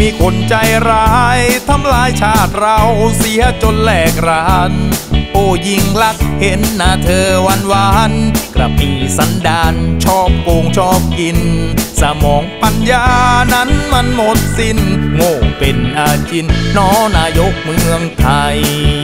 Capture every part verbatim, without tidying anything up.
มีคนใจร้ายทำลายชาติเราเสียจนแหลกรานโอ้ยิ่งลักษณ์เห็นหน้าเธอหวานหวานกระปีสันดานชอบโกงชอบกินสมองปัญญานั้นมันหมดสิ้นโง่เป็นอาจินน้อนายกเมืองไทย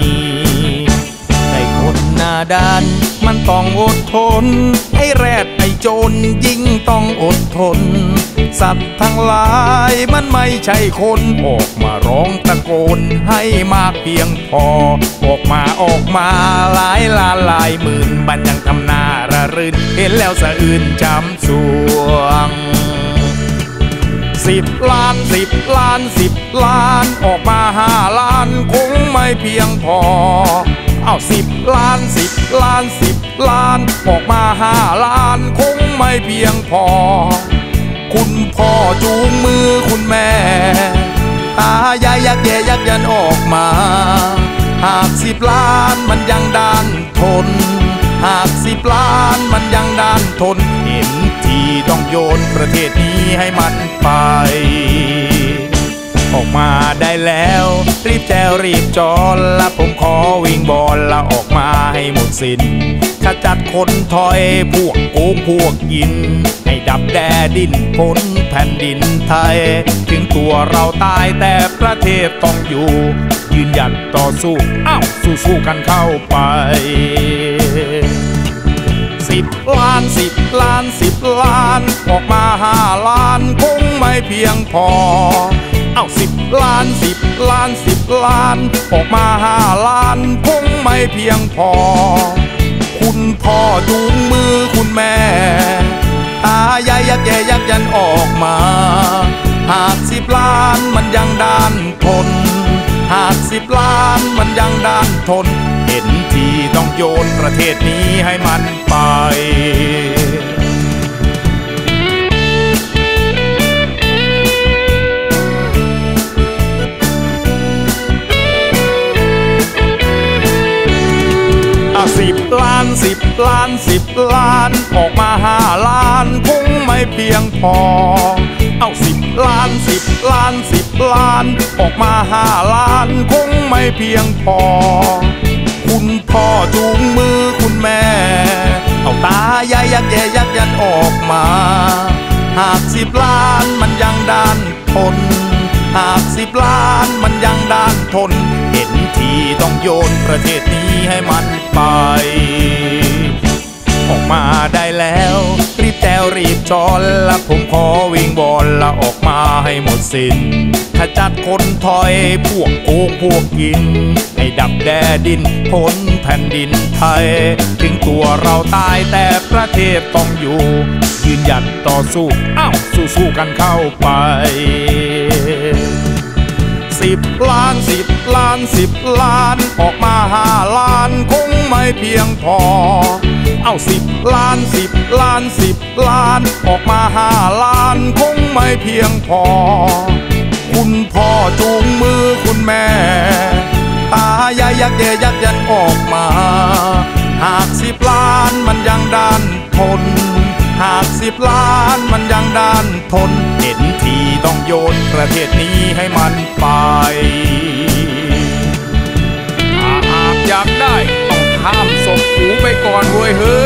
ให้คนหน้าด้านมันต้องอดทนให้แรดไอ้โจรยิ่งต้องอดทนสัตว์ทั้งหลายมันไม่ใช่คนออกมาร้องตะโกนให้มากเพียงพอออกมาออกมาหลายล้านหลายหมื่นบันยังทำหน้าระรื่นเห็นแล้วสะอื้นจำสวงสิบล้านสิบล้านสิบล้านออกมาห้าล้านคงไม่เพียงพอเอาสิบล้านสิบล้านสิบล้านออกมาห้าล้านคงไม่เพียงพอคุณพ่อจูงมือคุณแม่ตายายยักแย่ยักยันออกมาหากสิบล้านมันยังด้านทนหากสิบล้านมันยังด้านทนเห็นทีต้องโยนประเทศนี้ให้มันไปออกมาได้แล้วรีบแจวรีบจอนละผมขอวิ่งบอลละออกมาให้หมดสิ้นขจัดคนถอยพวกโกงพวกกินให้ดับแดดินพ้นแผ่นดินไทยถึงตัวเราตายแต่ประเทศต้องอยู่ยืนหยัดต่อสู้อ้าวสู้ๆกันเข้าไปสิบล้านสิบล้านสิบล้านออกมาห้าล้านคงไม่เพียงพอเอาสิบล้านสิบล้านสิบล้านออกมาห้าล้านคงไม่เพียงพอคุณพ่อจูงมือคุณแม่ตายายยักแย่ยักยันออกมาหากสิบล้านมันยังด้านทนหากสิบล้านมันยังด้านทนเห็นทีต้องโยนประเทศนี้ให้มันไปสิบล้านสิบล้านสิบล้านออกมาห้าล้านคงไม่เพียงพอเอาสิบล้านสิบล้านสิบล้านออกมาห้าล้านคงไม่เพียงพอคุณพ่อจูงมือคุณแม่เอาตายายยักแย่ยักยันออกมาหากสิบล้านมันยังด้านทนหากสิบล้านมันยังด้านทนเห็นทีต้องโยนประเทศนี้ให้มันไปออกมาได้แล้วรีบแจวรีบจอนละผมขอวิ่งบอลละออกมาให้หมดสิ้นขจัดคนถอยพวกโกงพวกกินให้ดับแดดินพ้นแผ่นดินไทยถึงตัวเราตายแต่ประเทศต้องอยู่ยืนหยัดต่อสู้อ้าวสู้ๆกันเข้าไปสิบล้านสิบล้านสิบล้านออกมาห้าล้านคงไม่เพียงพอเอาสิบล้านสิบล้านสิบล้านออกมาห้าล้านคงไม่เพียงพอคุณพ่อจูงมือคุณแม่ตายายยักแย่ยักยันออกมาหากสิบล้านมันยังด้านทนหากสิบล้านมันยังด้านทนเห็นทีต้องโยนประเทศนี้ให้มันไปถ้าหากอยากได้ต้องข้ามศพหูไปก่อนเว้ยเฮ้